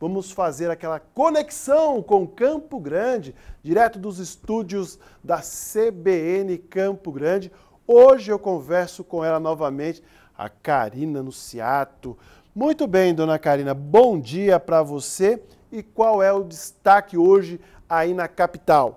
Vamos fazer aquela conexão com Campo Grande, direto dos estúdios da CBN Campo Grande. Hoje eu converso com ela novamente, a Karina Nuciato. Muito bem, dona Karina, bom dia para você. E qual é o destaque hoje aí na capital?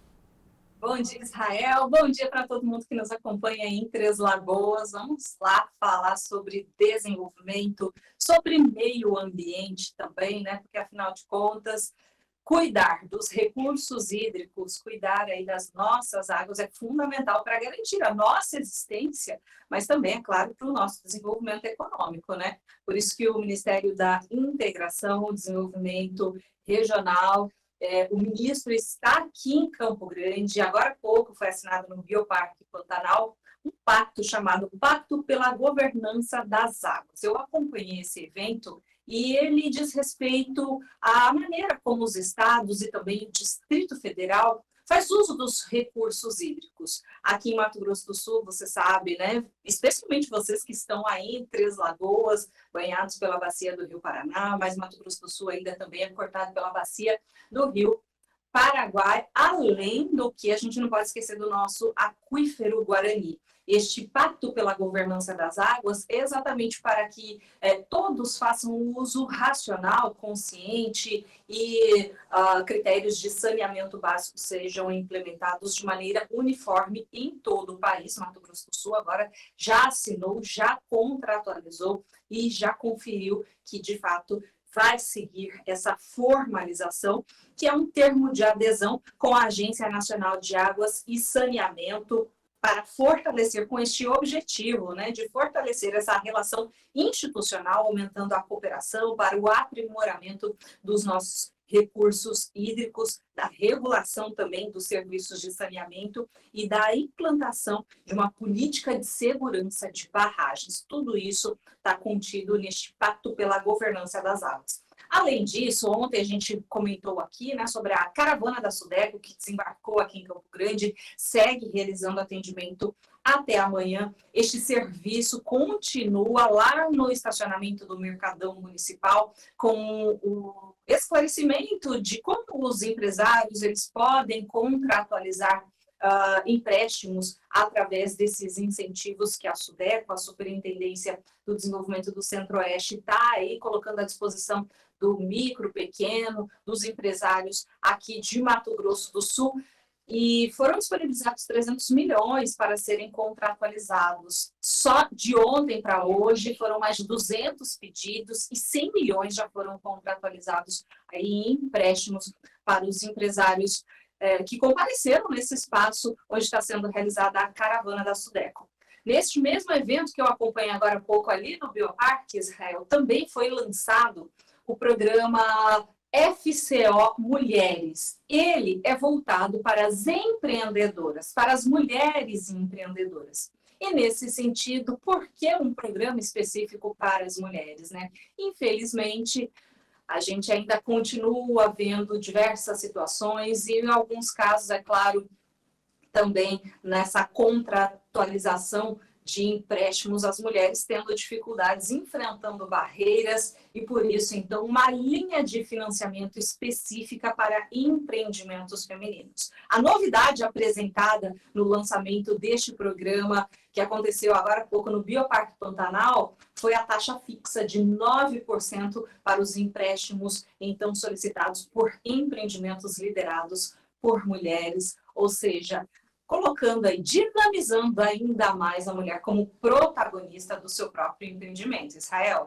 Bom dia, Israel. Bom dia para todo mundo que nos acompanha em Três Lagoas. Vamos lá falar sobre desenvolvimento, sobre meio ambiente também, né? Porque, afinal de contas, cuidar dos recursos hídricos, cuidar aí das nossas águas é fundamental para garantir a nossa existência, mas também, é claro, para o nosso desenvolvimento econômico, né? Por isso que o Ministério da Integração, Desenvolvimento Regional, o ministro está aqui em Campo Grande. Agora há pouco foi assinado no Bioparque Pantanal um pacto chamado Pacto pela Governança das Águas. Eu acompanhei esse evento e ele diz respeito à maneira como os estados e também o Distrito Federal faz uso dos recursos hídricos. Aqui em Mato Grosso do Sul, você sabe, né? Especialmente vocês que estão aí em Três Lagoas, banhados pela bacia do Rio Paraná, mas Mato Grosso do Sul ainda também é cortado pela bacia do Rio Paraguai, além do que a gente não pode esquecer do nosso aquífero Guarani. Este pacto pela governança das águas é exatamente para que todos façam um uso racional, consciente e critérios de saneamento básico sejam implementados de maneira uniforme em todo o país. Mato Grosso do Sul agora já assinou, já contratualizou e já conferiu que, de fato, vai seguir essa formalização, que é um termo de adesão com a Agência Nacional de Águas e Saneamento, para fortalecer com este objetivo, né, de fortalecer essa relação institucional, aumentando a cooperação para o aprimoramento dos nossos recursos hídricos, da regulação também dos serviços de saneamento e da implantação de uma política de segurança de barragens. Tudo isso está contido neste Pacto pela Governança das Águas. Além disso, ontem a gente comentou aqui, né, sobre a caravana da SUDECO, que desembarcou aqui em Campo Grande, segue realizando atendimento até amanhã. Este serviço continua lá no estacionamento do Mercadão Municipal, com o esclarecimento de como os empresários eles podem contratualizar empréstimos através desses incentivos que a SUDECO, a Superintendência do Desenvolvimento do Centro-Oeste, está aí colocando à disposição do micro, pequeno, dos empresários aqui de Mato Grosso do Sul. E foram disponibilizados 300 milhões para serem contratualizados. Só de ontem para hoje foram mais de 200 pedidos e 100 milhões já foram contratualizados aí em empréstimos para os empresários que compareceram nesse espaço onde está sendo realizada a caravana da SUDECO. Neste mesmo evento que eu acompanhei agora há pouco ali no Bioparque, Israel, também foi lançado o programa FCO Mulheres. Ele é voltado para as empreendedoras, para as mulheres empreendedoras. E nesse sentido, por que um programa específico para as mulheres, né? Infelizmente, a gente ainda continua vendo diversas situações e, em alguns casos, é claro, também nessa contratualização de empréstimos, as mulheres tendo dificuldades, enfrentando barreiras e, por isso, então, uma linha de financiamento específica para empreendimentos femininos. A novidade apresentada no lançamento deste programa, que aconteceu agora há pouco no Bioparque Pantanal, foi a taxa fixa de 9% para os empréstimos, então, solicitados por empreendimentos liderados por mulheres, ou seja, colocando aí, dinamizando ainda mais a mulher como protagonista do seu próprio empreendimento. Israel?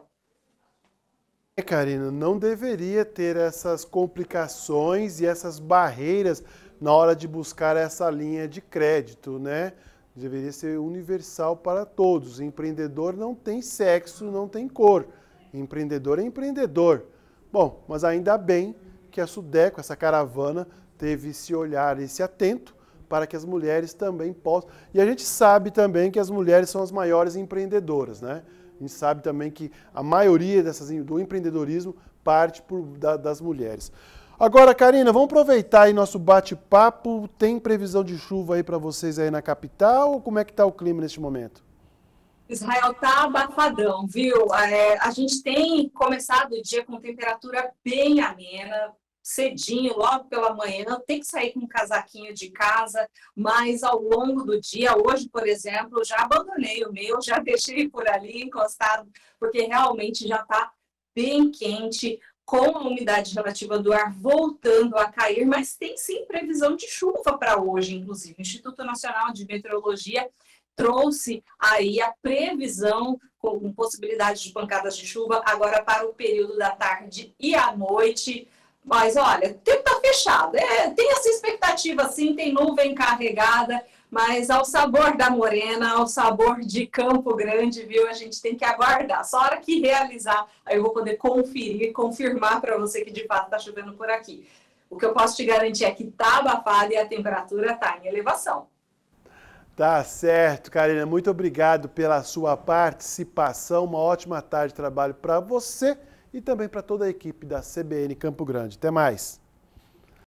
Karina, não deveria ter essas complicações e essas barreiras na hora de buscar essa linha de crédito, né? Deveria ser universal para todos. Empreendedor não tem sexo, não tem cor. Empreendedor é empreendedor. Bom, mas ainda bem que a SUDECO, essa caravana, teve esse olhar, esse atento, para que as mulheres também possam. E a gente sabe também que as mulheres são as maiores empreendedoras, né? A gente sabe também que a maioria do empreendedorismo parte das mulheres. Agora, Karina, vamos aproveitar aí nosso bate-papo. Tem previsão de chuva aí para vocês aí na capital? Ou como é que está o clima neste momento? Israel, tá abafadão, viu? A gente tem começado o dia com temperatura bem amena, cedinho, logo pela manhã, tem que sair com um casaquinho de casa, mas ao longo do dia, hoje, por exemplo, já abandonei o meu, já deixei por ali encostado, porque realmente já está bem quente, com a umidade relativa do ar voltando a cair, mas tem sim previsão de chuva para hoje, inclusive. O Instituto Nacional de Meteorologia trouxe aí a previsão com possibilidade de pancadas de chuva agora para o período da tarde e à noite. Mas olha, o tempo está fechado. Tem essa expectativa sim, tem nuvem carregada, mas ao sabor da Morena, ao sabor de Campo Grande, viu? A gente tem que aguardar. Só a hora que realizar, aí eu vou poder conferir, confirmar para você que de fato está chovendo por aqui. O que eu posso te garantir é que está abafado e a temperatura está em elevação. Tá certo, Karina. Muito obrigado pela sua participação. Uma ótima tarde de trabalho para você e também para toda a equipe da CBN Campo Grande. Até mais.